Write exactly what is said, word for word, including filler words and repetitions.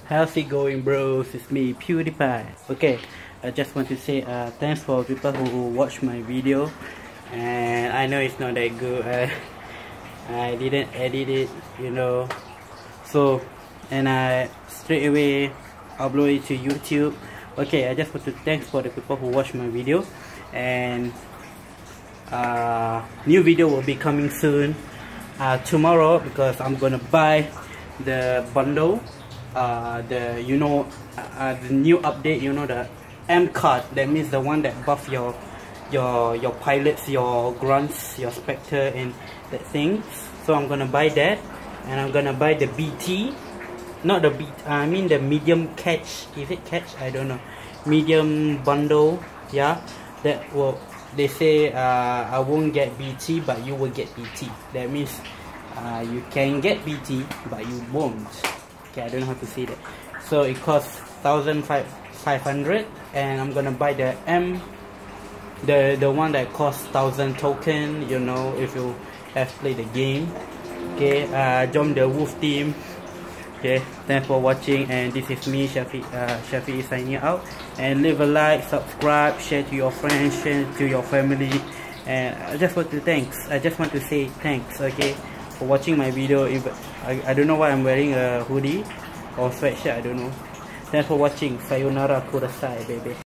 How's it going, bros? It's me, PewDiePie. Okay, I just want to say uh, thanks for people who watch my video. And I know it's not that good. I, I didn't edit it, you know. So, and I straight away upload it to YouTube. Okay, I just want to thanks for the people who watch my video. And uh, new video will be coming soon. Uh, tomorrow, because I'm gonna buy the bundle. Uh, the you know uh, the new update, you know, the M card, that means the one that buff your your your pilots, your grunts, your spectre and that thing. So I'm gonna buy that, and I'm gonna buy the B T, not the B I mean the medium catch. Is it catch? I don't know. Medium bundle, yeah. That will, they say uh, I won't get B T, but you will get B T. That means uh, you can get B T, but you won't. Okay, I don't know how to say that. So it costs one thousand five hundred, and I'm gonna buy the M, the the one that costs one thousand token. You know, if you have played the game. Okay, uh, join the Wolf team. Okay, thanks for watching, and this is me, Shafi. Uh, Shafi is signing out. And leave a like, subscribe, share to your friends, share to your family. And I just want to thanks. I just want to say thanks. Okay, for watching my video. If I, I don't know why I'm wearing a hoodie or sweatshirt, I don't know. Thanks for watching. Sayonara kudasai, baby.